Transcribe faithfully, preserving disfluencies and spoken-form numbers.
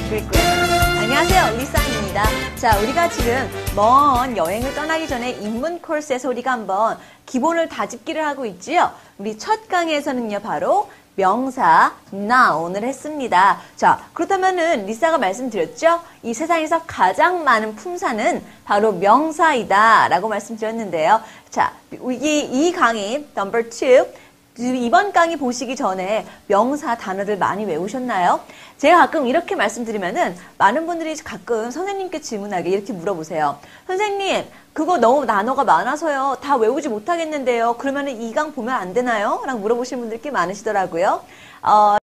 듣고 있고요. 안녕하세요, 리사입니다. 자, 우리가 지금 먼 여행을 떠나기 전에 입문 코र्스에서 우리가 한번 기본을 다집기를 하고 있지요. 우리 첫 강의에서는요, 바로 명사, noun을 했습니다. 자, 그렇다면은 리사가 말씀드렸죠? 이 세상에서 가장 많은 품사는 바로 명사이다 라고 말씀드렸는데요. 자, 이, 이 강의 넘버 투, 이번 강의 보시기 전에 명사 단어들 많이 외우셨나요? 제가 가끔 이렇게 말씀드리면은 많은 분들이 가끔 선생님께 질문하게 이렇게 물어보세요. 선생님, 그거 너무 단어가 많아서요. 다 외우지 못하겠는데요. 그러면은 이 강 보면 안 되나요? 라고 물어보시는 분들 꽤 많으시더라고요. 어,